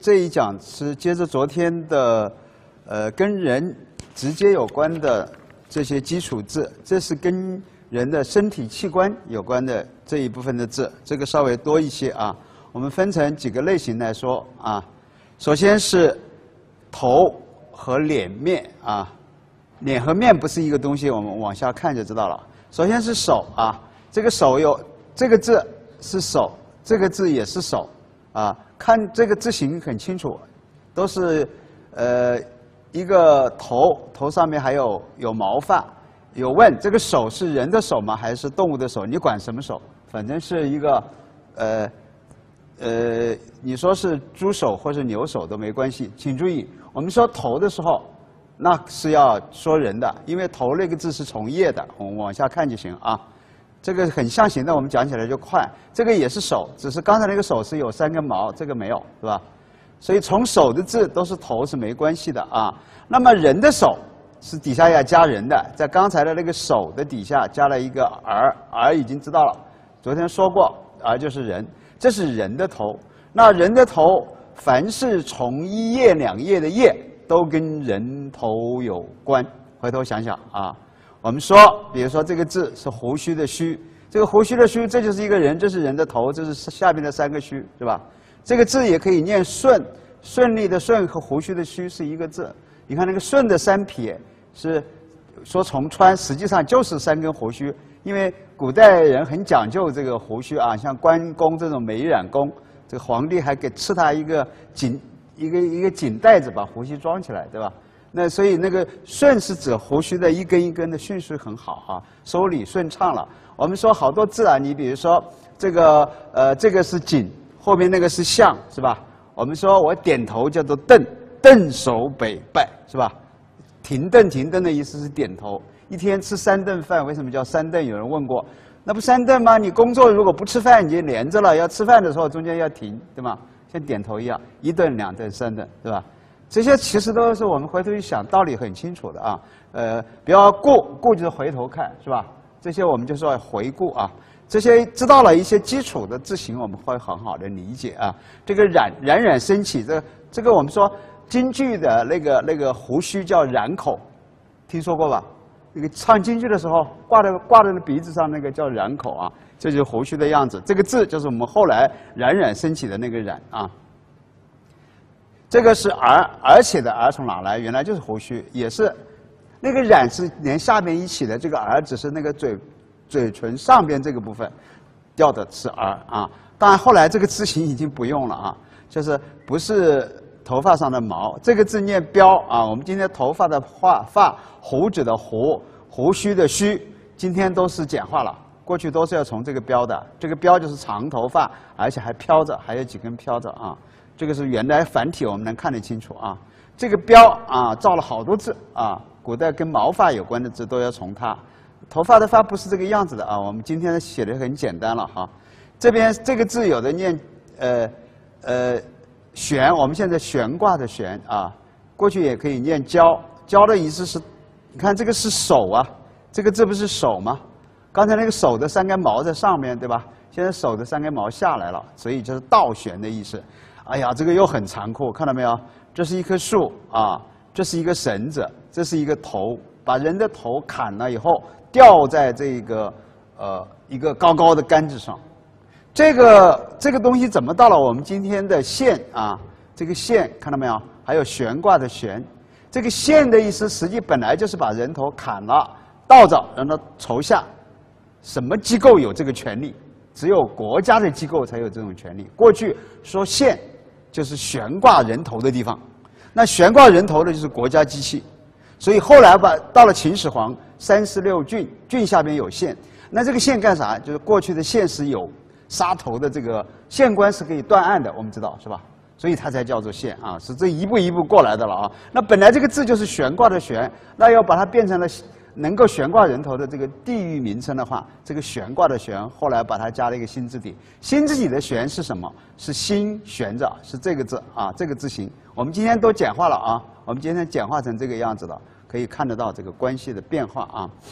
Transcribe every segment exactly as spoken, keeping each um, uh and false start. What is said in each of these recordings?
这一讲是接着昨天的，呃，跟人直接有关的这些基础字，这是跟人的身体器官有关的这一部分的字，这个稍微多一些啊。我们分成几个类型来说啊。首先是头和脸面啊，脸和面不是一个东西，我们往下看就知道了。首先是手啊，这个手有这个字是手，这个字也是手啊。看这个字形很清楚，都是呃一个头，头上面还有有毛发。有问这个手是人的手吗？还是动物的手？你管什么手？反正是一个呃呃，你说是猪手或是牛手都没关系。请注意，我们说头的时候，那是要说人的，因为头那个字是从业的，我们往下看就行啊。这个很象形的，我们讲起来就快。这个也是手，只是刚才那个手是有三根毛，这个没有，是吧？所以从手的字都是头是没关系的啊。那么人的手是底下要加人的，在刚才的那个手的底下加了一个儿，儿已经知道了，昨天说过，儿就是人，这是人的头。那人的头，凡是从一叶两叶的叶，都跟人头有关。回头想想啊。我们说，比如说这个字是胡须的须，这个胡须的须，这就是一个人，这是人的头，这是下边的三个须，是吧？这个字也可以念顺，顺利的顺和胡须的须是一个字。你看那个顺的三撇是说从川，实际上就是三根胡须，因为古代人很讲究这个胡须啊，像关公这种美髯公，这个皇帝还给赐他一个锦一个一个锦带子，把胡须装起来，对吧？那所以那个顺是指胡须的一根一根的顺序很好啊，收理顺畅了。我们说好多字啊，你比如说这个呃这个是锦，后面那个是向，是吧？我们说我点头叫做顿，顿首北拜，是吧？停顿停顿的意思是点头。一天吃三顿饭，为什么叫三顿？有人问过，那不三顿吗？你工作如果不吃饭，你就连着了，要吃饭的时候中间要停，对吗？像点头一样，一顿、两顿、三顿，对吧？这些其实都是我们回头一想，道理很清楚的啊。呃，不要顾，顾就是回头看，是吧？这些我们就说回顾啊。这些知道了一些基础的字形，我们会很好的理解啊。这个冉冉冉升起，这这个我们说京剧的那个那个胡须叫冉口，听说过吧？那个唱京剧的时候挂在挂在那鼻子上那个叫冉口啊，这就是胡须的样子。这个字就是我们后来冉冉升起的那个冉啊。这个是儿，而且的儿从哪来？原来就是胡须，也是那个冉是连下边一起的，这个儿只是那个嘴嘴唇上边这个部分掉的是儿啊。当然后来这个字形已经不用了啊，就是不是头发上的毛，这个字念标啊。我们今天头发的发发，胡子的胡，胡须的须，今天都是简化了，过去都是要从这个标的。这个标就是长头发，而且还飘着，还有几根飘着啊。这个是原来繁体，我们能看得清楚啊。这个标啊，造了好多字啊，古代跟毛发有关的字都要从它。头发的发不是这个样子的啊，我们今天写的很简单了哈。这边这个字有的念呃呃悬，我们现在悬挂的悬啊，过去也可以念交，交的意思是，你看这个是手啊，这个字不是手吗？刚才那个手的三根毛在上面，对吧？现在手的三根毛下来了，所以就是倒悬的意思。哎呀，这个又很残酷，看到没有？这是一棵树啊，这是一个绳子，这是一个头，把人的头砍了以后，吊在这个呃一个高高的杆子上。这个这个东西怎么到了我们今天的线啊？这个线看到没有？还有悬挂的悬，这个线的意思，实际本来就是把人头砍了，倒着让它朝下。什么机构有这个权利？只有国家的机构才有这种权利。过去说线就是悬挂人头的地方，那悬挂人头的就是国家机器，所以后来吧，到了秦始皇，三十六郡，郡下边有县，那这个县干啥？就是过去的县是有杀头的，这个县官是可以断案的，我们知道是吧？所以它才叫做县啊，是这一步一步过来的了啊。那本来这个字就是悬挂的悬，那要把它变成了能够悬挂人头的这个地域名称的话，这个悬挂的悬，后来把它加了一个心字底。心字底的悬是什么？是心悬着，是这个字啊，这个字形。我们今天都简化了啊，我们今天简化成这个样子了，可以看得到这个关系的变化啊。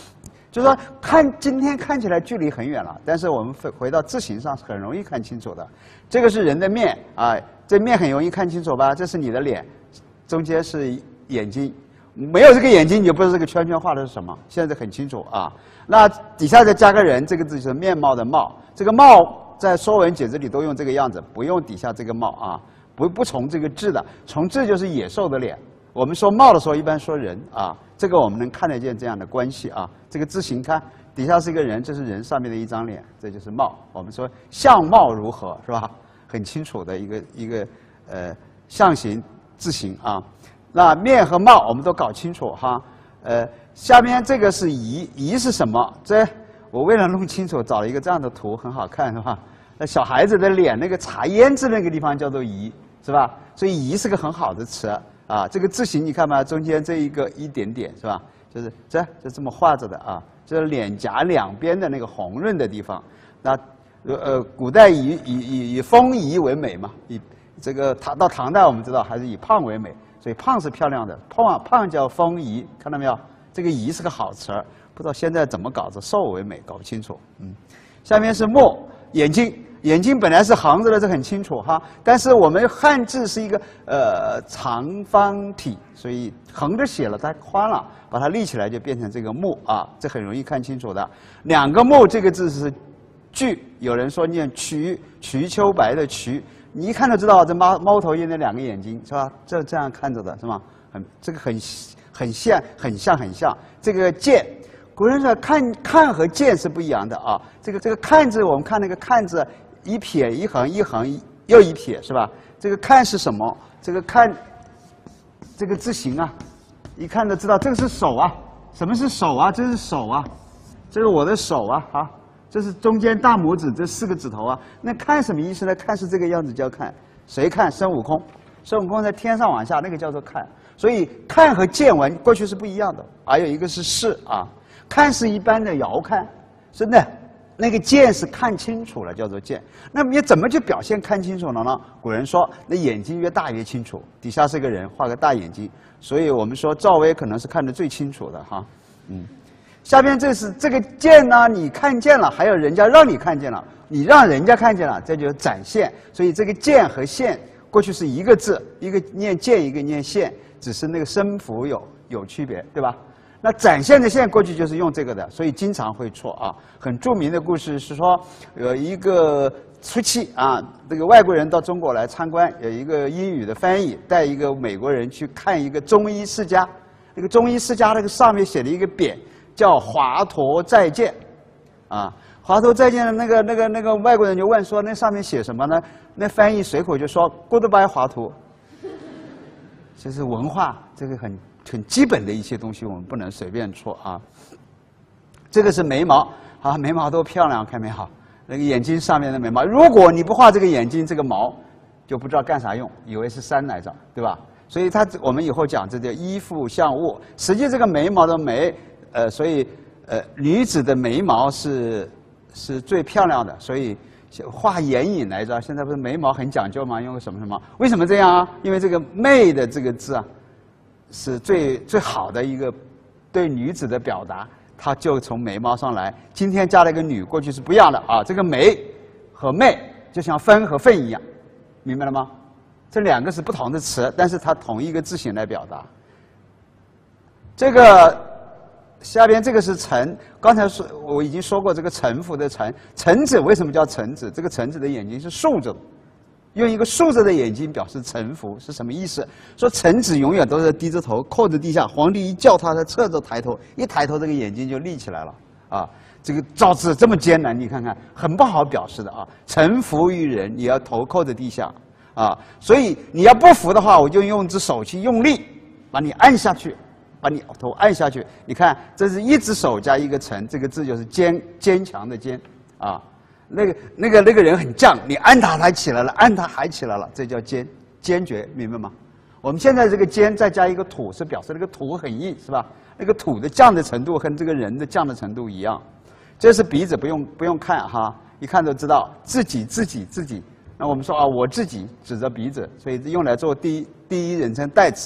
就是说看今天看起来距离很远了，但是我们回回到字形上是很容易看清楚的。这个是人的面啊，这面很容易看清楚吧？这是你的脸，中间是眼睛，没有这个眼睛你就不知道这个圈圈画的是什么。现在很清楚啊。那底下再加个人，这个字就是面貌的貌。这个貌在《说文解字》里都用这个样子，不用底下这个貌啊，不不从这个字的，从字就是野兽的脸。我们说貌的时候，一般说人啊，这个我们能看得见这样的关系啊。这个字形看底下是一个人，这是人上面的一张脸，这就是貌。我们说相貌如何是吧？很清楚的一个一个呃象形字形啊。那面和貌我们都搞清楚哈。呃，下面这个是仪，仪是什么？这我为了弄清楚，找了一个这样的图，很好看是吧？那小孩子的脸那个茶烟字那个地方叫做仪是吧？所以仪是个很好的词。啊，这个字形你看嘛，中间这一个一点点是吧？就是这就这么画着的啊，就是脸颊两边的那个红润的地方。那呃，古代以以以以丰仪为美嘛，以这个唐到唐代我们知道还是以胖为美，所以胖是漂亮的，胖胖叫丰仪，看到没有？这个仪是个好词儿，不知道现在怎么搞着瘦为美，搞不清楚。嗯，下面是目，眼睛。眼睛本来是横着的，这很清楚哈。但是我们汉字是一个呃长方体，所以横着写了它宽了，把它立起来就变成这个目啊，这很容易看清楚的。两个目这个字是巨，有人说念瞿，瞿秋白的瞿，你一看就知道这猫猫头鹰的两个眼睛是吧？这这样看着的是吗？很这个很很像很像很像。这个剑。古人说看看和见是不一样的啊。这个这个看字，我们看那个看字，一撇一横一横又一撇是吧？这个看是什么？这个看，这个字形啊，一看就知道这个是手啊。什么是手啊？这是手啊，这是我的手啊啊，这是中间大拇指这四个指头啊。那看什么意思呢？看是这个样子叫看，谁看？孙悟空，孙悟空在天上往下，那个叫做看。所以看和见闻过去是不一样的，还有一个是视啊。看是一般的遥看，真的，那个见是看清楚了，叫做见。那么你怎么去表现看清楚了呢？古人说，那眼睛越大越清楚。底下是个人，画个大眼睛，所以我们说赵薇可能是看得最清楚的哈。嗯，下边这是这个见呢，你看见了，还有人家让你看见了，你让人家看见了，这就是展现。所以这个见和现过去是一个字，一个念见，一个念现，只是那个声符有有区别，对吧？那展现的现过去就是用这个的，所以经常会错啊。很著名的故事是说，有一个出气啊，这个外国人到中国来参观，有一个英语的翻译带一个美国人去看一个中医世家，那个中医世家那个上面写了一个匾，叫华佗再见，啊，华佗再见的那个那个那个外国人就问说，那上面写什么呢？那翻译随口就说 Goodbye 华佗，这是文化，这个很。很基本的一些东西，我们不能随便错啊。这个是眉毛，啊，眉毛多漂亮，看没好？那个眼睛上面的眉毛，如果你不画这个眼睛，这个毛就不知道干啥用，以为是山来着，对吧？所以它我们以后讲这叫依附象物。实际这个眉毛的眉，呃，所以呃，女子的眉毛是是最漂亮的，所以画眼影来着。现在不是眉毛很讲究吗？用个什么什么？为什么这样啊？因为这个媚的这个字啊。是最最好的一个对女子的表达，它就从眉毛上来。今天加了一个女，过去是不一样的啊。这个眉和媚就像分和份一样，明白了吗？这两个是不同的词，但是它同一个字形来表达。这个下边这个是臣，刚才说我已经说过，这个臣服的臣，臣子为什么叫臣子？这个臣子的眼睛是竖着的。用一个竖着的眼睛表示臣服是什么意思？说臣子永远都是低着头，扣着地下，皇帝一叫他，他侧着抬头，一抬头这个眼睛就立起来了啊！这个造字这么艰难，你看看很不好表示的啊！臣服于人，你要头扣着地下啊！所以你要不服的话，我就用只手去用力把你按下去，把你头按下去。你看，这是一只手加一个臣，这个字就是坚坚强的坚啊。那个那个那个人很犟，你按他还起来了，按他还起来了，这叫坚坚决，明白吗？我们现在这个坚再加一个土，是表示那个土很硬，是吧？那个土的犟的程度和这个人的犟的程度一样。这是鼻子，不用不用看哈，一看就知道自己自己自己。那我们说啊，我自己指着鼻子，所以用来做第一第一人称代词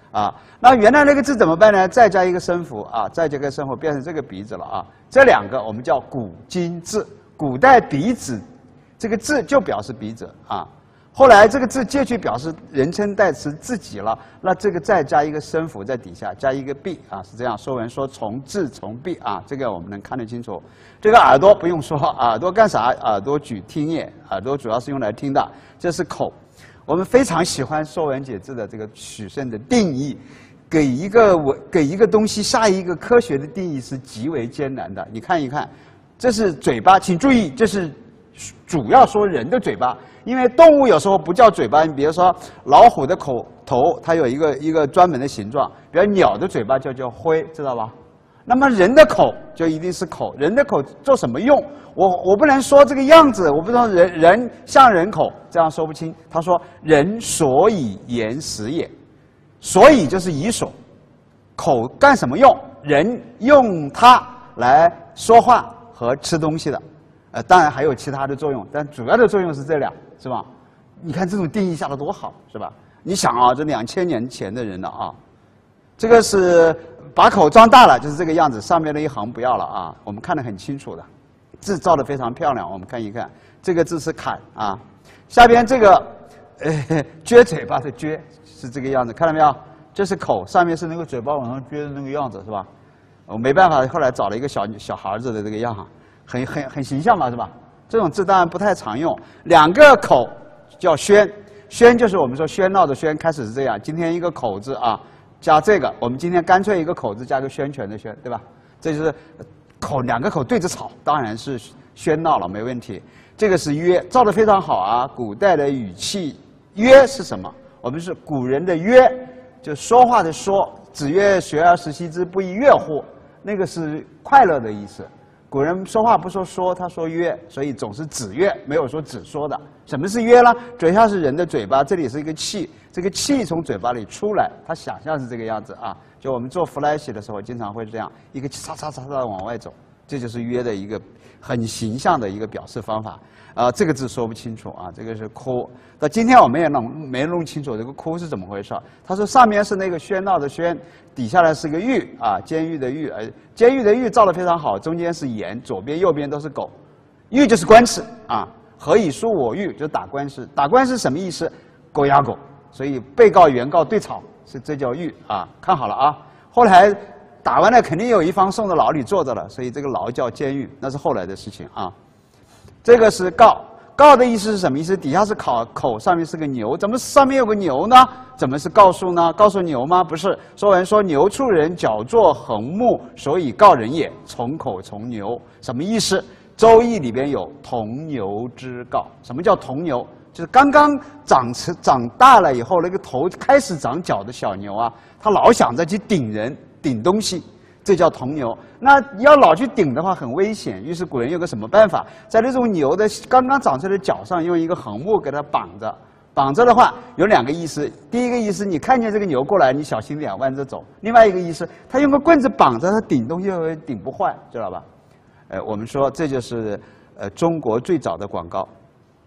啊。那原来那个字怎么办呢？再加一个声符啊，再加一个声符变成这个鼻子了啊。这两个我们叫古今字，古代鼻子这个字就表示鼻子啊。后来这个字借去表示人称代词自己了，那这个再加一个声符在底下，加一个闭啊，是这样。说文说从字从闭啊，这个我们能看得清楚。这个耳朵不用说，耳朵干啥？耳朵举听也，耳朵主要是用来听的。这是口，我们非常喜欢《说文解字》的这个许慎的定义，给一个我给一个东西下一个科学的定义是极为艰难的。你看一看，这是嘴巴，请注意，这是主要说人的嘴巴。因为动物有时候不叫嘴巴，你比如说老虎的口头，它有一个一个专门的形状，比如鸟的嘴巴就叫喙，知道吧？那么人的口就一定是口，人的口做什么用？我我不能说这个样子，我不知道人人像人口，这样说不清。他说人所以言食也，所以就是以所，口干什么用？人用它来说话和吃东西的。呃，当然还有其他的作用，但主要的作用是这俩，是吧？你看这种定义下的多好，是吧？你想啊，这两千年前的人了啊，这个是把口张大了，就是这个样子，上面的一行不要了啊，我们看得很清楚的，字造得非常漂亮，我们看一看，这个字是坎啊，下边这个呃撅嘴巴的撅是这个样子，看到没有？这是口，上面是那个嘴巴往上撅的那个样子，是吧？我没办法，后来找了一个小小孩子的这个样哈。很很很形象嘛，是吧？这种字当然不太常用。两个口叫宣，宣就是我们说喧闹的喧，开始是这样。今天一个口字啊，加这个，我们今天干脆一个口字加个宣权的宣，对吧？这就是口，两个口对着吵，当然是喧闹了，没问题。这个是约，造得非常好啊。古代的语气，约是什么？我们是古人的约，就说话的说。子曰：“学而时习之，不亦乐乎？”那个是快乐的意思。古人说话不说说，他说约，所以总是子曰，没有说只说的。什么是约呢？嘴下是人的嘴巴，这里是一个气，这个气从嘴巴里出来，他想象是这个样子啊。就我们做弗莱喜的时候，经常会这样，一个叉叉叉叉往外走，这就是约的一个很形象的一个表示方法。啊，这个字说不清楚啊，这个是哭。到今天我们也弄没弄清楚这个哭是怎么回事。他说上面是那个喧闹的喧，底下来是个狱啊，监狱的狱，呃，监狱的狱造得非常好，中间是言，左边右边都是狗，狱就是官司啊。何以书我狱，就是打官司。打官司什么意思？狗咬狗，所以被告原告对吵，是这叫狱啊。看好了啊。后来打完了，肯定有一方送到牢里坐着了，所以这个牢叫监狱，那是后来的事情啊。这个是告，告的意思是什么意思？底下是口，口上面是个牛，怎么上面有个牛呢？怎么是告诉呢？告诉牛吗？不是。说文说牛处人矫作横木，所以告人也。从口从牛，什么意思？周易里边有同牛之告。什么叫同牛？就是刚刚长成长大了以后，那个头开始长角的小牛啊，它老想着去顶人、顶东西。这叫同牛。那要老去顶的话很危险，于是古人有个什么办法？在那种牛的刚刚长出来的角上用一个横木给它绑着。绑着的话有两个意思，第一个意思你看见这个牛过来，你小心点弯着走；另外一个意思，他用个棍子绑着它顶东西会顶不坏，知道吧？呃，我们说这就是呃中国最早的广告。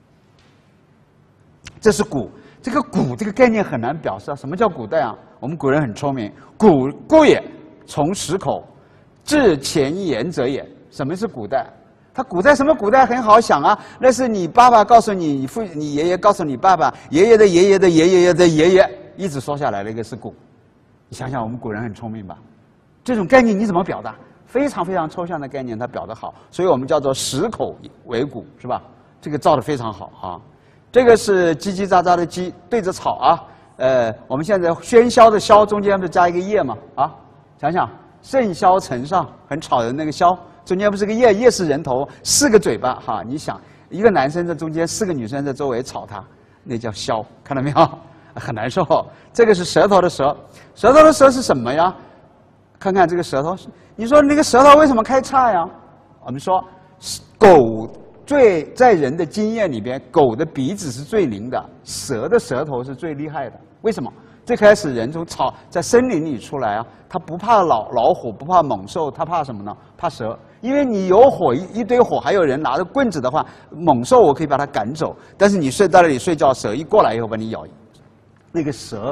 这是古，这个古这个概念很难表示啊。什么叫古代啊？我们古人很聪明，古故也。从十口，至前言者也。什么是古代？他古代什么古代很好想啊，那是你爸爸告诉你，你父你爷爷告诉你爸爸，爷爷的爷爷的爷爷爷的爷爷，一直说下来那个是古。你想想，我们古人很聪明吧？这种概念你怎么表达？非常非常抽象的概念，他表得好，所以我们叫做十口为古，是吧？这个造得非常好啊。这个是叽叽喳喳的叽，对着草啊。呃，我们现在喧嚣的嚣中间不是加一个叶吗？啊。想想甚嚣尘上，很吵人那个嚣，中间不是个叶，叶是人头，四个嘴巴哈。你想一个男生在中间，四个女生在周围吵他，那叫嚣，看到没有？很难受。这个是舌头的舌，舌头的舌是什么呀？看看这个舌头，你说那个舌头为什么开叉呀？我们说狗最在人的经验里边，狗的鼻子是最灵的，蛇的舌头是最厉害的。为什么？最开始人从草在森林里出来啊，他不怕老老虎，不怕猛兽，他怕什么呢？怕蛇。因为你有火一一堆火，还有人拿着棍子的话，猛兽我可以把它赶走。但是你睡在那里睡觉，蛇一过来以后把你咬。那个蛇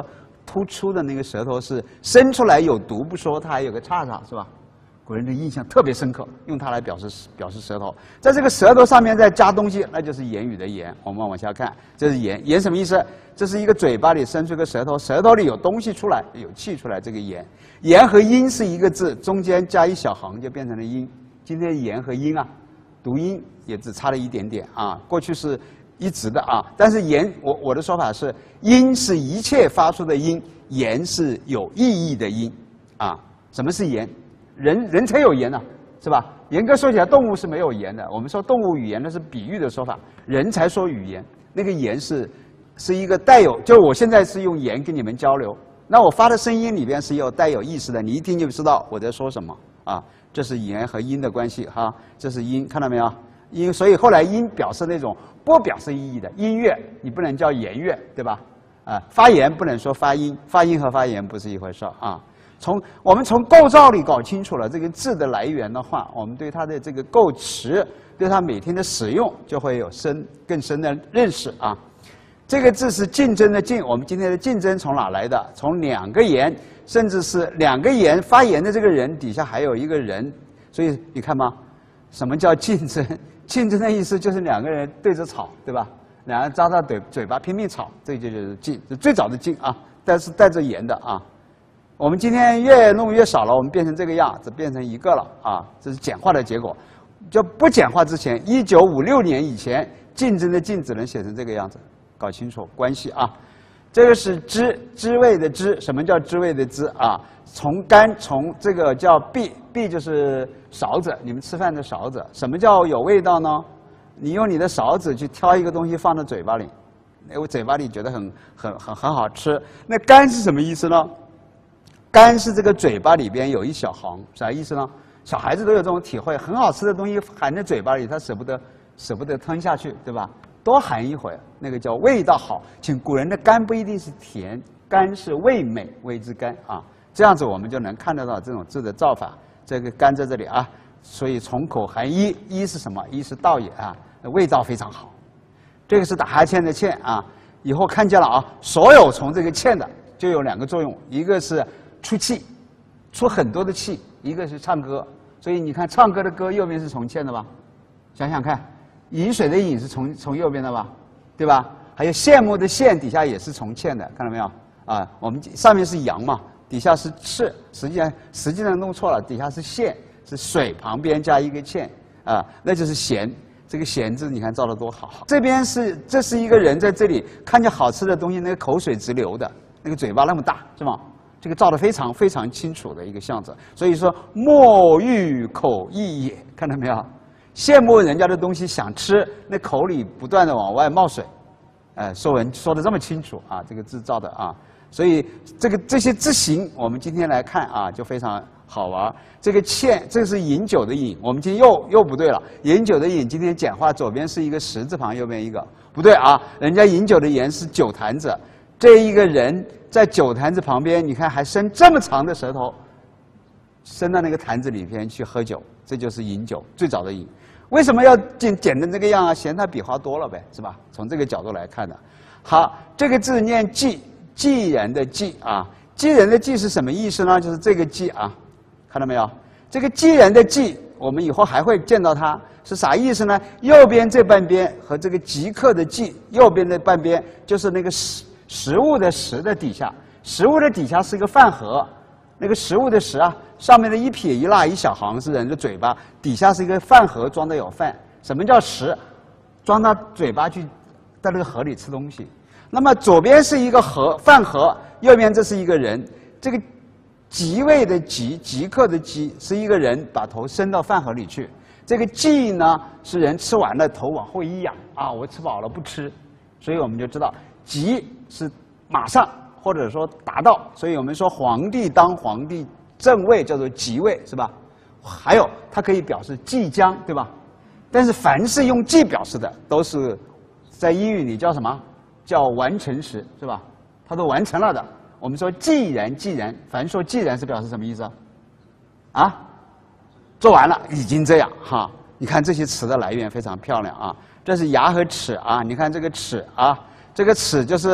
突出的那个舌头是伸出来有毒不说，它还有个叉叉，是吧？古人的印象特别深刻，用它来表示表示舌头。在这个舌头上面再加东西，那就是言语的言。我们往下看，这是言，言什么意思？这是一个嘴巴里伸出个舌头，舌头里有东西出来，有气出来，这个言。言和音是一个字，中间加一小横就变成了音。今天言和音啊，读音也只差了一点点啊。过去是一直的啊，但是言，我我的说法是，音是一切发出的音，言是有意义的音啊。什么是言？人人才有言呢、啊，是吧？严格说起来，动物是没有言的。我们说动物语言那是比喻的说法，人才说语言。那个言是是一个带有，就我现在是用言跟你们交流，那我发的声音里边是有带有意识的，你一听就知道我在说什么啊。这是言和音的关系哈，这是音，看到没有？音，所以后来音表示那种不表示意义的音乐，你不能叫言乐，对吧？啊，发言不能说发音，发音和发言不是一回事啊。从我们从构造里搞清楚了这个字的来源的话，我们对它的这个构词，对它每天的使用就会有深更深的认识啊。这个字是竞争的竞，我们今天的竞争从哪来的？从两个言，甚至是两个言发言的这个人底下还有一个人，所以你看嘛，什么叫竞争？竞争的意思就是两个人对着吵，对吧？两人张大嘴嘴巴拼命吵，这就就是竞，最早的竞啊，但是带着言的啊。我们今天越弄越少了，我们变成这个样子，变成一个了啊，这是简化的结果。就不简化之前，一九五六年以前，竞争的竞只能写成这个样子，搞清楚关系啊。这个是知，知味的知，什么叫知味的知啊？从甘，从这个叫篦，篦就是勺子，你们吃饭的勺子。什么叫有味道呢？你用你的勺子去挑一个东西放到嘴巴里，我嘴巴里觉得很很很很好吃。那甘是什么意思呢？甘是这个嘴巴里边有一小横，啥意思呢？小孩子都有这种体会，很好吃的东西含在嘴巴里，他舍不得舍不得吞下去，对吧？多含一会儿，那个叫味道好。请古人的甘不一定是甜，甘是味美，味之甘啊。这样子我们就能看得到这种字的造法。这个甘在这里啊，所以从口含一，一是什么？一是道也啊，味道非常好。这个是打哈欠的欠啊，以后看见了啊，所有从这个欠的就有两个作用，一个是出气，出很多的气，一个是唱歌。所以你看唱歌的歌右边是从欠的吧？想想看，饮水的饮是从从右边的吧？对吧？还有羡慕的羡底下也是从欠的，看到没有？啊，我们上面是阳嘛，底下是赤，实际上实际上弄错了，底下是羡，是水旁边加一个欠啊，那就是咸。这个咸字你看造得多好。这边是这是一个人在这里看见好吃的东西，那个口水直流的，那个嘴巴那么大，是吗？这个照得非常非常清楚的一个象征，所以说莫欲口溢也，看到没有？羡慕人家的东西想吃，那口里不断的往外冒水，呃，说文说的这么清楚啊，这个字造的啊，所以这个这些字形，我们今天来看啊，就非常好玩。这个欠，这个是饮酒的饮，我们今天又又不对了，饮酒的饮今天简化，左边是一个十字旁，右边一个不对啊，人家饮酒的言是酒坛子。这一个人在酒坛子旁边，你看还伸这么长的舌头，伸到那个坛子里边去喝酒，这就是饮酒最早的饮。为什么要剪剪成这个样啊？嫌他笔画多了呗，是吧？从这个角度来看的。好，这个字念既，既人的既啊，既人的既是什么意思呢？就是这个既啊，看到没有？这个既人的既，我们以后还会见到它。是啥意思呢？右边这半边和这个即刻的即，右边的半边就是那个食食物的食的底下，食物的底下是一个饭盒，那个食物的食啊，上面的一撇一捺一小行是人的嘴巴，底下是一个饭盒，装的有饭。什么叫食？装到嘴巴去，在那个盒里吃东西。那么左边是一个盒饭盒，右边这是一个人，这个即位的即，即刻的即，是一个人把头伸到饭盒里去。这个即呢，是人吃完了头往后一仰啊，我吃饱了不吃，所以我们就知道即是马上或者说达到，所以我们说皇帝当皇帝正位叫做即位，是吧？还有它可以表示即将，对吧？但是凡是用即表示的，都是在英语里叫什么？叫完成时，是吧？它都完成了的。我们说既然既然，凡说既然是表示什么意思啊？啊？做完了，已经这样哈。你看这些词的来源非常漂亮啊。这是牙和齿啊，你看这个齿啊，这个齿就是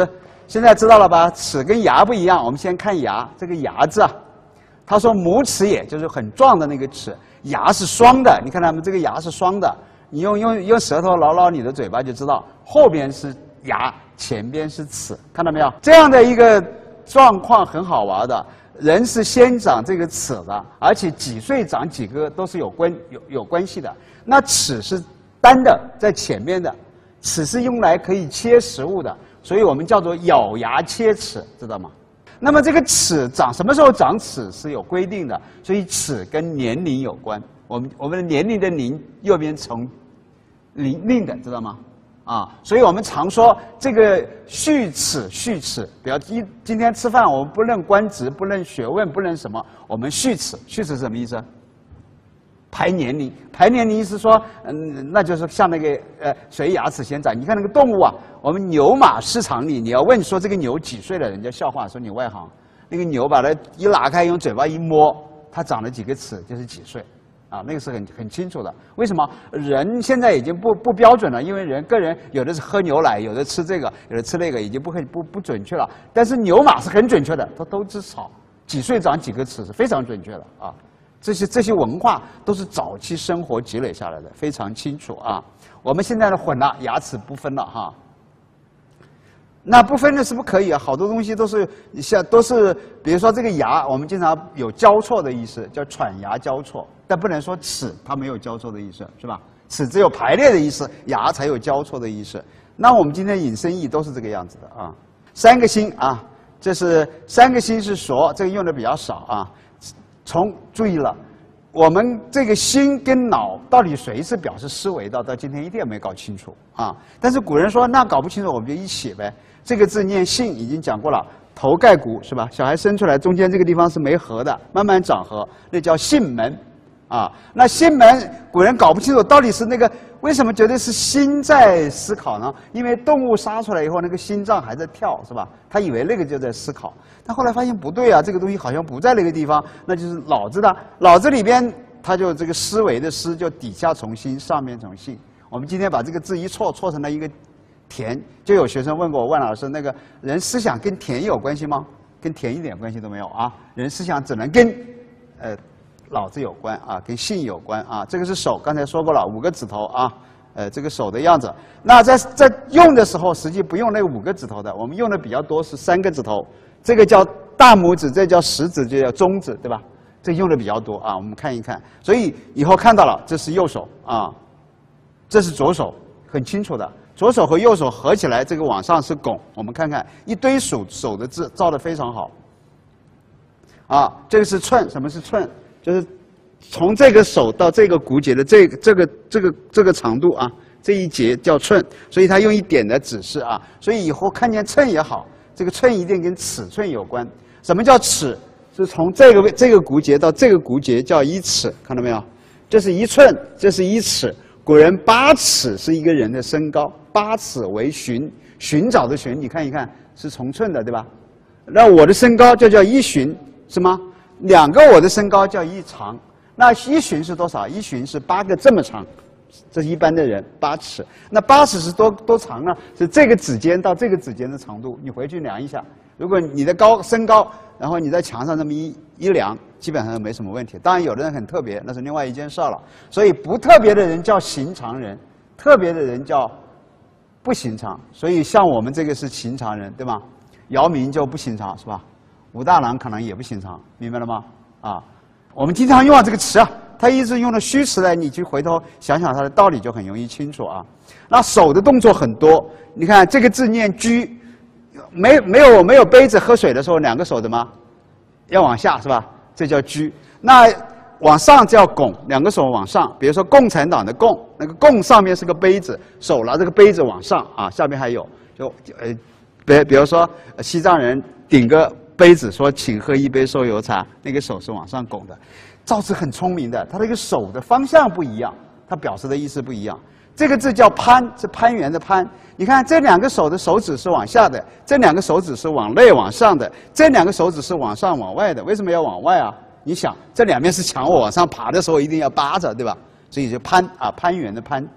现在知道了吧？齿跟牙不一样，我们先看牙，这个牙字啊，他说母齿也就是很壮的那个齿，牙是双的，你看他们这个牙是双的，你用用用舌头挠挠你的嘴巴就知道，后边是牙，前边是齿，看到没有？这样的一个状况很好玩的。人是先长这个齿的，而且几岁长几个都是有关有有关系的。那齿是单的，在前面的，齿是用来可以切食物的，所以我们叫做咬牙切齿，知道吗？那么这个齿长什么时候长齿是有规定的，所以齿跟年龄有关。我们我们的年龄的龄右边从龄令的，知道吗？啊，所以我们常说这个续齿续齿，比如今今天吃饭，我们不论官职，不论学问，不论什么，我们续齿，续齿是什么意思？排年龄，排年龄是说，嗯，那就是像那个呃，谁牙齿先长？你看那个动物啊，我们牛马市场里，你要问说这个牛几岁了，人家笑话说你外行。那个牛把它一拉开，用嘴巴一摸，它长了几个齿就是几岁。啊，那个是很很清楚的。为什么人现在已经不不标准了？因为人个人有的是喝牛奶，有的吃这个，有的吃那个，已经不很不不准确了。但是牛马是很准确的，它都知草，几岁长几个齿是非常准确的啊。这些这些文化都是早期生活积累下来的，非常清楚啊。我们现在呢混了，牙齿不分了哈。那不分的是不可以啊，好多东西都是像都是，比如说这个牙，我们经常有交错的意思，叫犬牙交错，但不能说齿它没有交错的意思，是吧？齿只有排列的意思，牙才有交错的意思。那我们今天引申义都是这个样子的啊。三个心啊，这是三个心是说，这个用的比较少啊。从注意了，我们这个心跟脑到底谁是表示思维的，到今天一定也没搞清楚啊。但是古人说，那搞不清楚我们就一起呗。这个字念信，已经讲过了，头盖骨是吧？小孩生出来中间这个地方是没核的，慢慢长核，那叫信门，啊，那信门古人搞不清楚到底是那个为什么觉得是心在思考呢？因为动物杀出来以后，那个心脏还在跳，是吧？他以为那个就在思考，但后来发现不对啊，这个东西好像不在那个地方，那就是脑子的，脑子里边它就这个思维的思就底下从心，上面从信。我们今天把这个字一错，错成了一个田，就有学生问过我，万老师，那个人思想跟田有关系吗？跟田一点关系都没有啊！人思想只能跟，呃，脑子有关啊，跟性有关啊。这个是手，刚才说过了，五个指头啊，呃，这个手的样子。那在在用的时候，实际不用那五个指头的，我们用的比较多是三个指头，这个叫大拇指，这叫食指，这叫中指，对吧？这用的比较多啊。我们看一看，所以以后看到了，这是右手啊，这是左手，很清楚的。左手和右手合起来，这个往上是拱。我们看看一堆手手的字造得非常好。啊，这个是寸，什么是寸？就是从这个手到这个骨节的这个这个这个这个长度啊，这一节叫寸。所以它用一点的指示啊。所以以后看见寸也好，这个寸一定跟尺寸有关。什么叫尺？是从这个这个骨节到这个骨节叫一尺，看到没有？这是一寸，这是一尺。古人八尺是一个人的身高。八尺为寻，寻找的寻，你看一看是从寸的，对吧？那我的身高就叫一寻，是吗？两个我的身高叫一长，那一寻是多少？一寻是八个这么长，这是一般的人八尺。那八尺是多多长呢？是这个指尖到这个指尖的长度，你回去量一下。如果你的高身高，然后你在墙上这么一一量，基本上没什么问题。当然，有的人很特别，那是另外一件事了。所以不特别的人叫寻常人，特别的人叫不寻常，所以像我们这个是寻常人，对吗？姚明就不寻常，是吧？武大郎可能也不寻常，明白了吗？啊，我们经常用啊这个词啊，他一直用的虚词来，你去回头想想它的道理就很容易清楚啊。那手的动作很多，你看这个字念居，没没有没有杯子喝水的时候，两个手的吗？要往下是吧？这叫居。那往上叫拱，两个手往上。比如说共产党的共，那个共上面是个杯子，手拿这个杯子往上啊，下面还有就呃，比比如说西藏人顶个杯子说请喝一杯酥油茶，那个手是往上拱的。造字很聪明的，他这个手的方向不一样，它表示的意思不一样。这个字叫攀，是攀援的攀。你看这两个手的手指是往下的，这两个手指是往内往上的，这两个手指是往上往外的。为什么要往外啊？你想，这两边是墙，我往上爬的时候一定要扒着，对吧？所以就攀啊，攀援的攀。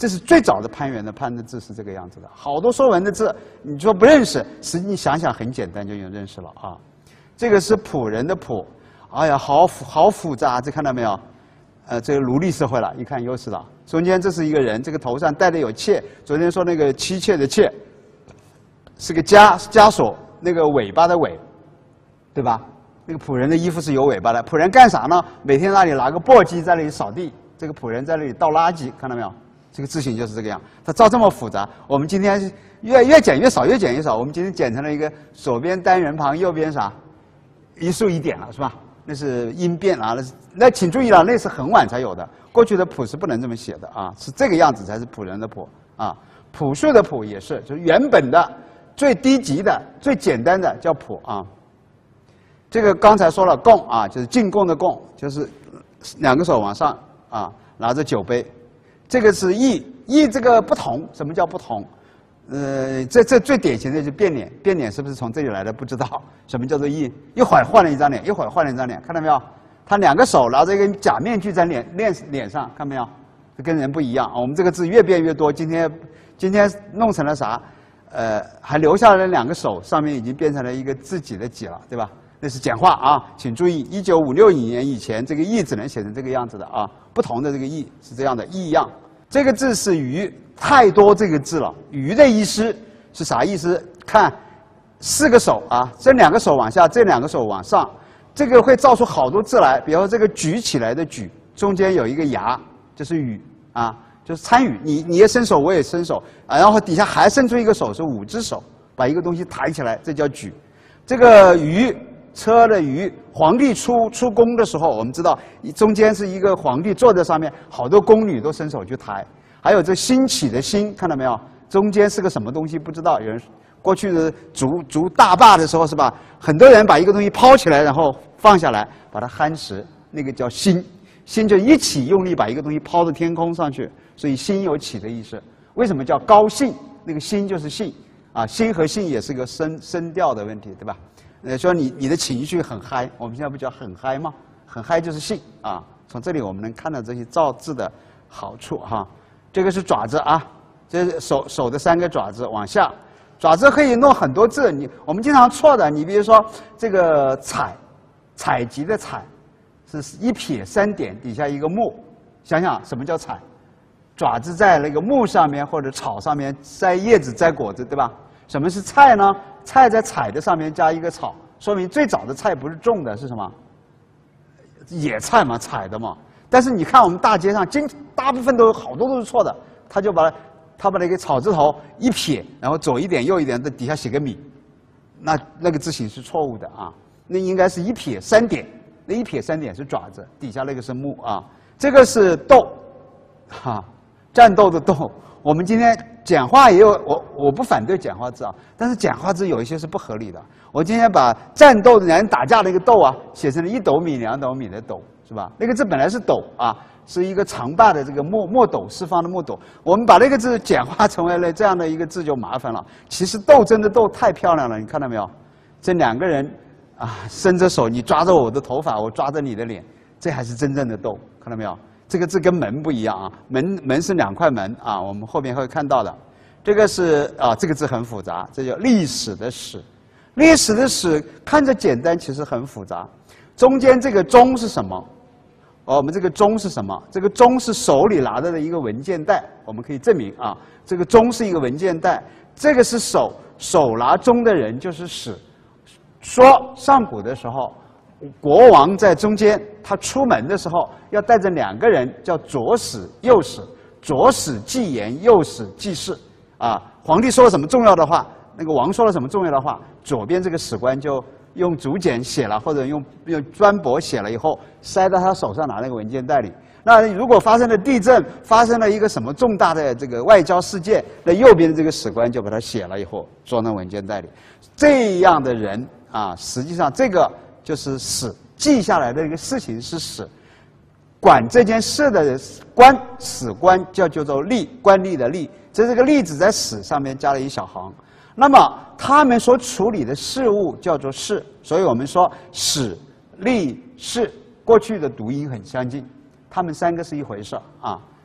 这是最早的攀援的攀的字是这个样子的。好多说文的字，你说不认识，实际你想想很简单就有认识了啊。这个是仆人的仆，哎呀，好复好复杂，这看到没有？呃，这个奴隶社会了，一看又是了。中间这是一个人，这个头上戴的有妾，昨天说那个妻妾的妾，是个枷枷锁，那个尾巴的尾，对吧？那个仆人的衣服是有尾巴的，仆人干啥呢？每天那里拿个簸箕在那里扫地，这个仆人在那里倒垃圾，看到没有？这个字形就是这个样。它照这么复杂，我们今天越越减越少，越减越少。我们今天减成了一个左边单人旁，右边啥？一竖一点了，是吧？那是音变啊，那是那请注意了，那是很晚才有的。过去的谱是不能这么写的啊，是这个样子才是仆人的仆啊。朴素的朴也是，就是原本的最低级的、最简单的叫朴啊。这个刚才说了贡啊，就是进贡的贡，就是两个手往上啊，拿着酒杯。这个是义，义这个不同，什么叫不同？呃，这这最典型的就是变脸，变脸是不是从这里来的？不知道什么叫做义，一会儿换了一张脸，一会儿换了一张脸，看到没有？他两个手拿着一个假面具在脸脸脸上，看没有？这跟人不一样啊。我们这个字越变越多，今天今天弄成了啥？呃，还留下来了两个手，上面已经变成了一个自己的己了，对吧？那是简化啊，请注意，一九五六年以前，这个义只能写成这个样子的啊，不同的这个义是这样的异样。这个字是鱼，太多这个字了。鱼的意思是啥意思？看四个手啊，这两个手往下，这两个手往上，这个会造出好多字来。比如说这个举起来的举，中间有一个牙，就是羽啊，就是参与。你你也伸手，我也伸手啊，然后底下还伸出一个手，是五只手，把一个东西抬起来，这叫举。这个鱼。车的鱼，皇帝出出宫的时候，我们知道中间是一个皇帝坐在上面，好多宫女都伸手去抬。还有这兴起的兴，看到没有？中间是个什么东西不知道。有人过去的筑筑大坝的时候是吧？很多人把一个东西抛起来，然后放下来，把它夯实，那个叫兴。兴就一起用力把一个东西抛到天空上去，所以兴有起的意思。为什么叫高兴？那个兴就是兴啊，兴和兴也是个声声调的问题，对吧？呃，说你你的情绪很嗨，我们现在不叫很嗨吗？很嗨就是兴啊。从这里我们能看到这些造字的好处哈。这个是爪子啊，这是手手的三个爪子往下，爪子可以弄很多字。你我们经常错的，你比如说这个采，采集的采，是一撇三点底下一个木，想想什么叫采？爪子在那个木上面或者草上面摘叶子摘果子，对吧？什么是菜呢？菜在采的上面加一个草，说明最早的菜不是种的，是什么？野菜嘛，采的嘛。但是你看我们大街上，今大部分都好多都是错的，他就把他把那个草字头一撇，然后左一点右一点，在底下写个米，那那个字形是错误的啊。那应该是一撇三点，那一撇三点是爪子，底下那个是木啊。这个是斗，哈、啊，战斗的斗。我们今天简化也有，我我不反对简化字啊，但是简化字有一些是不合理的。我今天把战斗的人打架的一个斗啊，写成了一斗米两斗米的斗，是吧？那个字本来是斗啊，是一个长把的这个墨墨斗，四方的墨斗。我们把那个字简化成为了这样的一个字就麻烦了。其实斗争的斗太漂亮了，你看到没有？这两个人啊，伸着手，你抓着我的头发，我抓着你的脸，这还是真正的斗，看到没有？这个字跟门不一样啊，门门是两块门啊，我们后面会看到的。这个是啊，这个字很复杂，这叫历史的史。历史的史看着简单，其实很复杂。中间这个钟是什么？哦，我们这个钟是什么？这个钟是手里拿着的一个文件袋，我们可以证明啊，这个钟是一个文件袋。这个是手，手拿钟的人就是史。说上古的时候。国王在中间，他出门的时候要带着两个人，叫左史、右史。左史记言，右史记事。啊，皇帝说了什么重要的话，那个王说了什么重要的话，左边这个史官就用竹简写了，或者用用砖帛写了以后，塞到他手上拿那个文件袋里。那如果发生了地震，发生了一个什么重大的这个外交事件，那右边的这个史官就把它写了以后，装到文件袋里。这样的人啊，实际上这个。就是史记下来的一个事情是史，管这件事的官史官叫叫做吏，官吏的吏，这这个吏字在史上面加了一小行。那么他们所处理的事物叫做事，所以我们说史、吏、事过去的读音很相近，他们三个是一回事啊。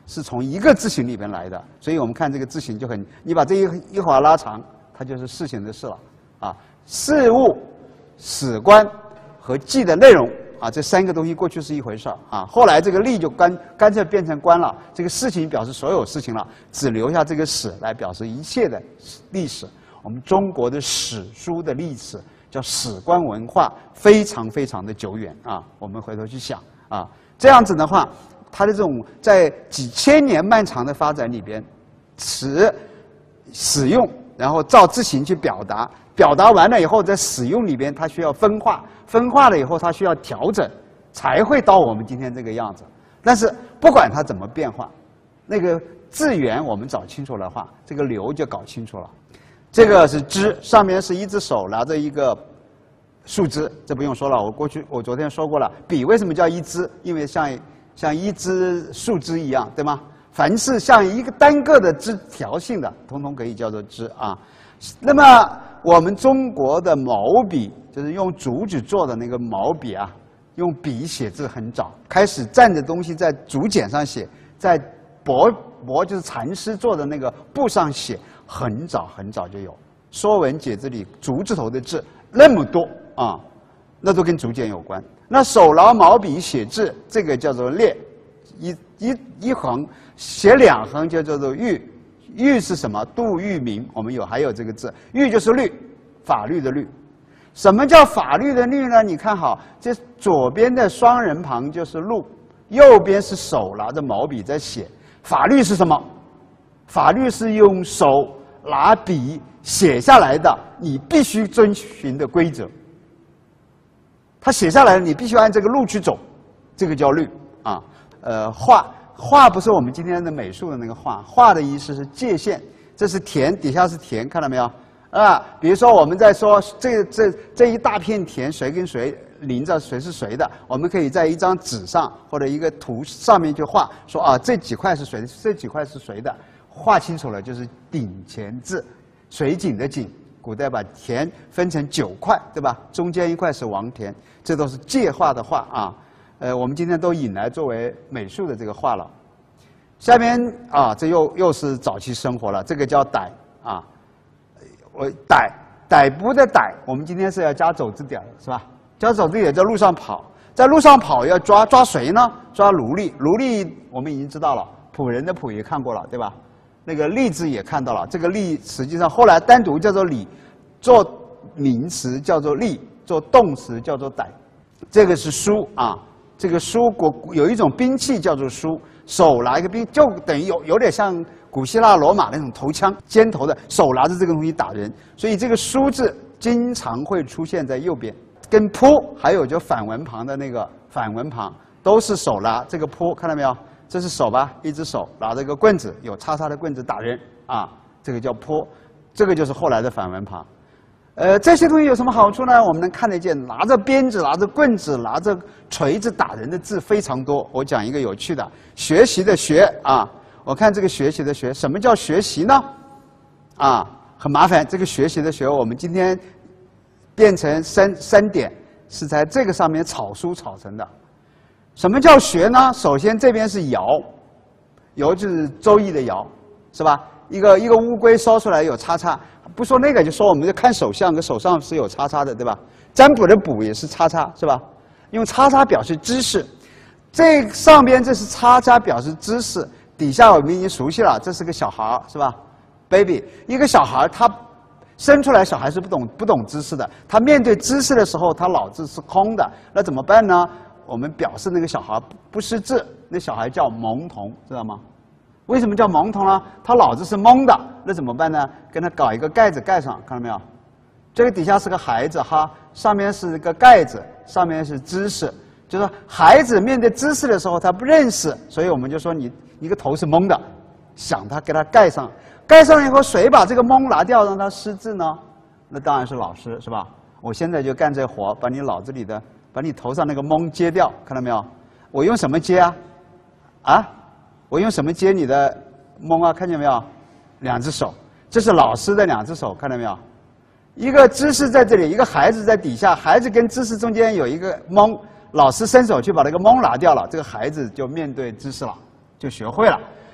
是从一个字形里边来的，所以我们看这个字形就很，你把这一一划拉长，它就是事情的事了啊。事物、史观和记的内容啊，这三个东西过去是一回事儿啊，后来这个历就干干脆变成官了，这个事情表示所有事情了，只留下这个史来表示一切的历史。我们中国的史书的历史叫史官文化，非常非常的久远啊。我们回头去想啊，这样子的话，它的这种在几千年漫长的发展里边，使使用，然后照字形去表达，表达完了以后，在使用里边它需要分化，分化了以后它需要调整，才会到我们今天这个样子。但是不管它怎么变化，那个字源我们找清楚的话，这个流就搞清楚了。这个是枝，上面是一只手拿着一个树枝，这不用说了。我过去我昨天说过了，笔为什么叫一枝？因为像像一枝树枝一样，对吗？凡是像一个单个的枝条性的，统统可以叫做枝啊。那么我们中国的毛笔，就是用竹子做的那个毛笔啊，用笔写字很早，开始蘸着东西在竹简上写，在帛帛就是蚕丝做的那个布上写。很早很早就有，《说文解字》里竹字头的字那么多啊，那都跟竹简有关。那手拿毛笔写字，这个叫做列，一一一横写两横就叫做御。御是什么？杜聿明，我们有还有这个字，御就是律，法律的律。什么叫法律的律呢？你看好，这左边的双人旁就是路，右边是手拿着毛笔在写。法律是什么？法律是用手拿笔写下来的，你必须遵循的规则。他写下来了，你必须按这个路去走，这个叫律啊。呃，画画不是我们今天的美术的那个画，画的意思是界限，这是田，底下是田，看到没有？啊，比如说我们在说这这这一大片田，谁跟谁邻着，谁是谁的，我们可以在一张纸上或者一个图上面去画，说啊这几块是谁的，这几块是谁的。画清楚了就是鼎钱字，水井的井，古代把田分成九块，对吧？中间一块是王田，这都是界画的画啊。呃，我们今天都引来作为美术的这个画了。下面啊，这又又是早期生活了，这个叫逮啊，我逮逮捕的逮，我们今天是要加走字点是吧？加走字点在路上跑，在路上跑要抓抓谁呢？抓奴隶，奴隶我们已经知道了，仆人的仆也看过了，对吧？那个吏字也看到了，这个吏实际上后来单独叫做礼，做名词叫做吏，做动词叫做逮。这个是书啊，这个书国有一种兵器叫做书，手拿一个兵，就等于有有点像古希腊罗马那种头枪，尖头的，手拿着这个东西打人，所以这个书字经常会出现在右边，跟扑还有就反文旁的那个反文旁都是手拿这个扑，看到没有？这是手吧，一只手拿着一个棍子，有叉叉的棍子打人啊，这个叫扑，这个就是后来的反文旁。呃，这些东西有什么好处呢？我们能看得见，拿着鞭子、拿着棍子、拿着锤子打人的字非常多。我讲一个有趣的，学习的学啊，我看这个学习的学，什么叫学习呢？啊，很麻烦，这个学习的学，我们今天变成三三点，是在这个上面草书草成的。什么叫学呢？首先这边是爻，爻就是周易的爻，是吧？一个一个乌龟烧出来有叉叉，不说那个就说我们就看手相，跟手上是有叉叉的，对吧？占卜的卜也是叉叉，是吧？用叉叉表示知识，这上边这是叉叉表示知识，底下我们已经熟悉了，这是个小孩，是吧 ？baby， 一个小孩他生出来，小孩是不懂不懂知识的，他面对知识的时候，他脑子是空的，那怎么办呢？我们表示那个小孩不识字，那小孩叫懵童，知道吗？为什么叫懵童呢？他脑子是懵的，那怎么办呢？跟他搞一个盖子盖上，看到没有？这个底下是个孩子哈，上面是一个盖子，上面是知识。就是说孩子面对知识的时候，他不认识，所以我们就说你一个头是懵的，想他给他盖上，盖上了以后，谁把这个懵拿掉，让他识字呢？那当然是老师，是吧？我现在就干这活，把你脑子里的。把你头上那个蒙揭掉，看到没有？我用什么揭啊？啊？我用什么揭你的蒙啊？看见没有？两只手，这是老师的两只手，看到没有？一个知识在这里，一个孩子在底下，孩子跟知识中间有一个蒙，老师伸手去把那个蒙拿掉了，这个孩子就面对知识了，就学会了。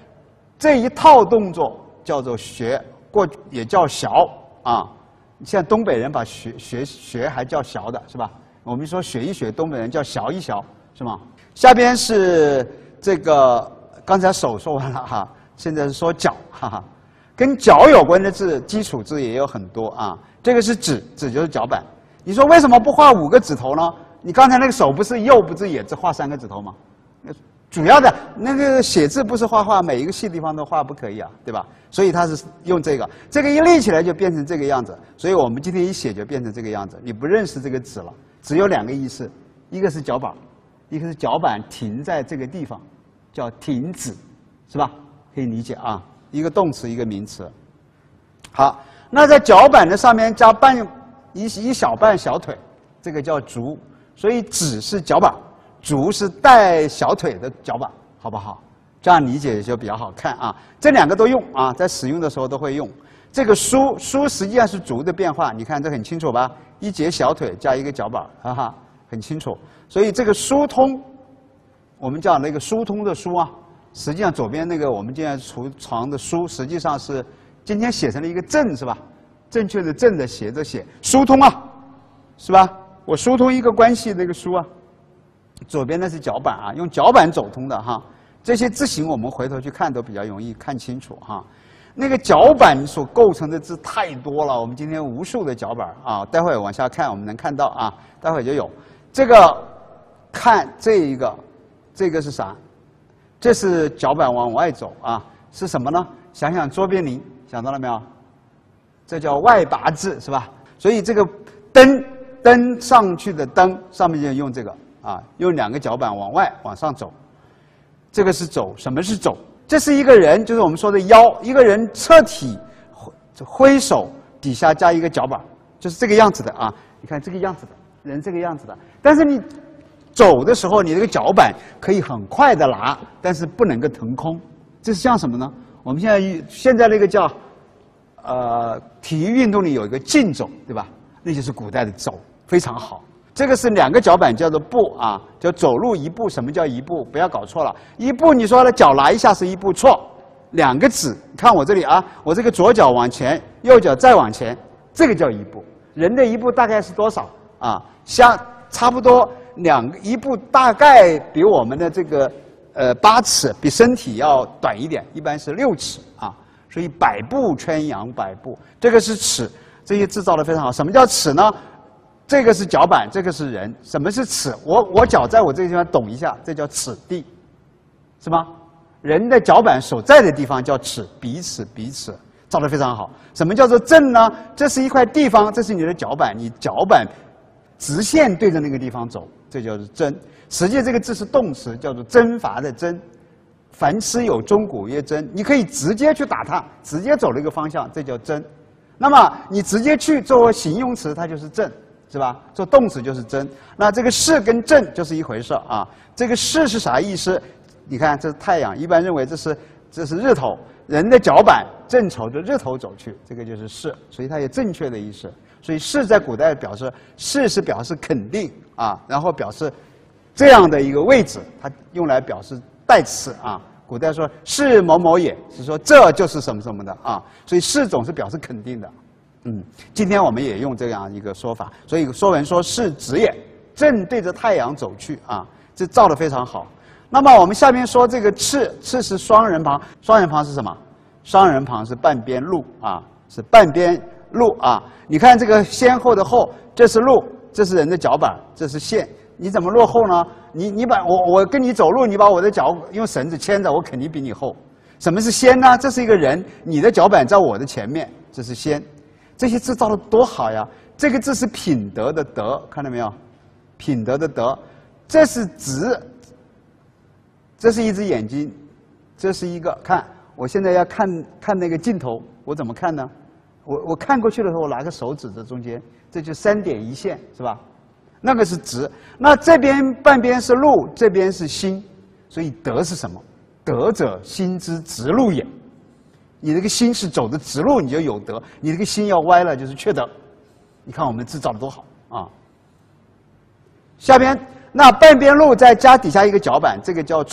这一套动作叫做学，过也叫学啊。现在东北人把学学学还叫学的是吧？我们说学一学，东北人叫学一学是吗？下边是这个，刚才手说完了哈，现在是说脚，哈哈。跟脚有关的字，基础字也有很多啊。这个是指，指就是脚板。你说为什么不画五个指头呢？你刚才那个手不是右不是也只画三个指头吗？主要的那个写字不是画画，每一个细地方都画不可以啊，对吧？所以他是用这个，这个一立起来就变成这个样子。所以我们今天一写就变成这个样子。你不认识这个指了，只有两个意思，一个是脚板，一个是脚板停在这个地方，叫停止，是吧？可以理解啊。一个动词，一个名词。好，那在脚板的上面加半一一小半小腿，这个叫足。所以指是脚板，足是带小腿的脚板，好不好？这样理解就比较好看啊。这两个都用啊，在使用的时候都会用。这个舒舒实际上是足的变化，你看这很清楚吧？一节小腿加一个脚板，哈哈，很清楚。所以这个疏通，我们讲那个疏通的疏啊。实际上左边那个我们今天储藏的书，实际上是今天写成了一个正是吧？正确的正的斜着写，疏通啊，是吧？我疏通一个关系那个疏啊。左边那是脚板啊，用脚板走通的哈。这些字形我们回头去看都比较容易看清楚哈。那个脚板所构成的字太多了，我们今天无数的脚板啊，待会儿往下看我们能看到啊，待会儿就有。这个看这一个，这个是啥？这是脚板往外走啊，是什么呢？想想卓别林，想到了没有？这叫外拔字是吧？所以这个登登上去的登上面就用这个啊，用两个脚板往外往上走。这个是走，什么是走？这是一个人，就是我们说的腰，一个人侧体挥手底下加一个脚板，就是这个样子的啊。你看这个样子的人，这个样子的，但是你走的时候，你这个脚板可以很快的拿，但是不能够腾空。这是像什么呢？我们现在现在那个叫，呃，体育运动里有一个竞走，对吧？那就是古代的走，非常好。这个是两个脚板叫做步啊，叫走路一步。什么叫一步？不要搞错了。一步你说的脚拿一下是一步，错。两个指，看我这里啊，我这个左脚往前，右脚再往前，这个叫一步。人的一步大概是多少啊？相差不多。两个一步大概比我们的这个呃八尺，比身体要短一点，一般是六尺啊。所以百步穿杨，百步这个是尺，这些制造的非常好。什么叫尺呢？这个是脚板，这个是人。什么是尺？我我脚在我这个地方懂一下，这叫尺地，是吗？人的脚板所在的地方叫尺，彼此彼此造的非常好。什么叫做正呢？这是一块地方，这是你的脚板，你脚板直线对着那个地方走。这就是征，实际这个字是动词，叫做征伐的征。凡吃有钟鼓曰征，你可以直接去打它，直接走那个方向，这叫征。那么你直接去做形容词，它就是正，是吧？做动词就是征。那这个是跟正就是一回事啊。这个是是啥意思？你看这是太阳，一般认为这是这是日头，人的脚板正朝着日头走去，这个就是是，所以它有正确的意思。所以是在古代表示是是表示肯定啊，然后表示这样的一个位置，它用来表示代词啊。古代说是某某也，是说这就是什么什么的啊，所以是总是表示肯定的。嗯，今天我们也用这样一个说法，所以说文说是直也，正对着太阳走去啊，这造得非常好。那么我们下面说这个赤，赤是双人旁，双人旁是什么？双人旁是半边路啊，是半边路啊。你看这个先后的后，这是路，这是人的脚板，这是线。你怎么落后呢？你你把我我跟你走路，你把我的脚用绳子牵着，我肯定比你后。什么是先呢？这是一个人，你的脚板在我的前面，这是先。这些字造的多好呀！这个字是品德的德，看到没有？品德的德，这是直，这是一只眼睛，这是一个看。我现在要看看那个镜头，我怎么看呢？我我看过去的时候，我拿个手指在中间，这就三点一线，是吧？那个是直，那这边半边是路，这边是心，所以德是什么？德者心之直路也。你这个心是走的直路，你就有德；你这个心要歪了，就是缺德。你看我们字造的多好啊！下边那半边路再加底下一个脚板，这个叫错。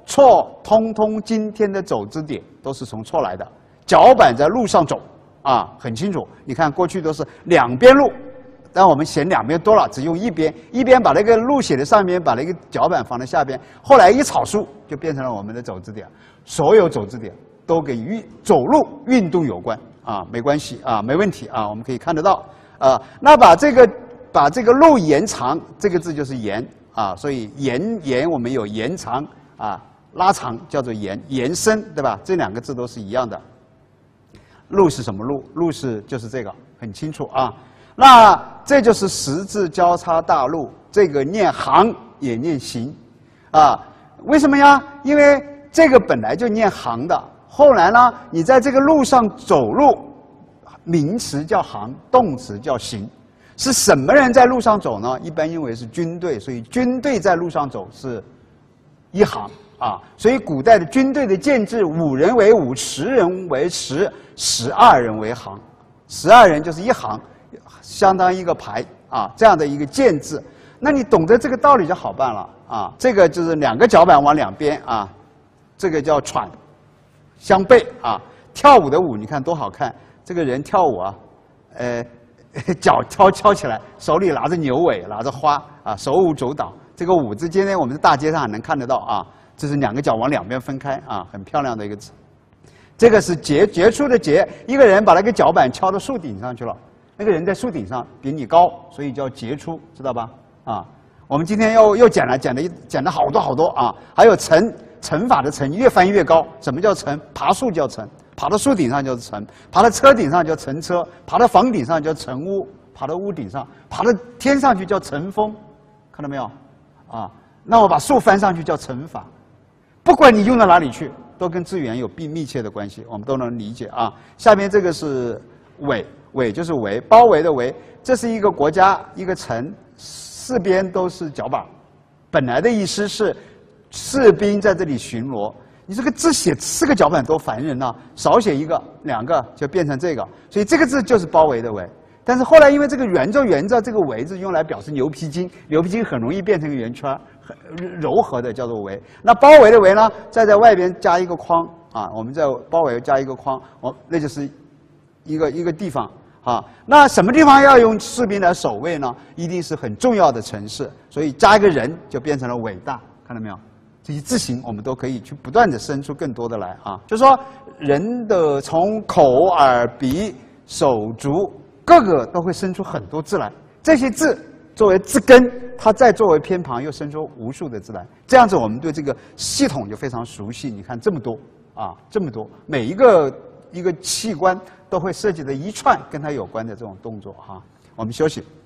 错通通今天的走之点都是从错来的。脚板在路上走啊，很清楚。你看过去都是两边路，但我们嫌两边多了，只用一边，一边把那个路写在上面，把那个脚板放在下边。后来一草书就变成了我们的走之点。所有走之点都跟运走路运动有关啊，没关系啊，没问题啊，我们可以看得到啊。那把这个把这个路延长，这个字就是延啊，所以延延我们有延长啊。拉长叫做延，延伸，对吧？这两个字都是一样的。路是什么路？路是就是这个，很清楚啊。那这就是十字交叉大路，这个念行也念行，啊，为什么呀？因为这个本来就念行的，后来呢，你在这个路上走路，名词叫行，动词叫行。是什么人在路上走呢？一般认为是军队，所以军队在路上走是一行。啊，所以古代的军队的建制，五人为五，十人为十，十二人为行，十二人就是一行，相当于一个排啊，这样的一个建制。那你懂得这个道理就好办了啊。这个就是两个脚板往两边啊，这个叫喘，相背啊。跳舞的舞，你看多好看，这个人跳舞啊，呃，脚敲敲起来，手里拿着牛尾，拿着花啊，手舞足蹈。这个舞之间呢，我们在大街上能看得到啊。这是两个脚往两边分开啊，很漂亮的一个字。这个是杰杰出的杰，一个人把那个脚板敲到树顶上去了，那个人在树顶上比你高，所以叫杰出，知道吧？啊，我们今天又又讲了讲了讲了好多好多啊，还有乘乘法的乘，越翻越高。什么叫乘？爬树叫乘，爬到树顶上就是乘，爬到车顶上叫乘车，爬到房顶上叫乘屋，爬到屋顶上，爬到天上去叫乘风，看到没有？啊，那我把树翻上去叫乘法。不管你用到哪里去，都跟资源有密密切的关系，我们都能理解啊。下面这个是围，围就是围，包围的围。这是一个国家，一个城，四边都是脚板。本来的意思是士兵在这里巡逻。你这个字写四个脚板多烦人呐，少写一个、两个就变成这个，所以这个字就是包围的围。但是后来因为这个圆着圆着这个围字用来表示牛皮筋，牛皮筋很容易变成个圆圈，很柔和的叫做围。那包围的围呢，再在外边加一个框啊，我们在包围加一个框，哦，那就是一个一个地方啊。那什么地方要用士兵来守卫呢？一定是很重要的城市，所以加一个人就变成了伟大，看到没有？这些字形我们都可以去不断的生出更多的来啊。就是说人的从口耳鼻手足。各个都会生出很多字来，这些字作为字根，它再作为偏旁，又生出无数的字来。这样子，我们对这个系统就非常熟悉。你看这么多啊，这么多，每一个一个器官都会涉及的一串跟它有关的这种动作哈。我们休息。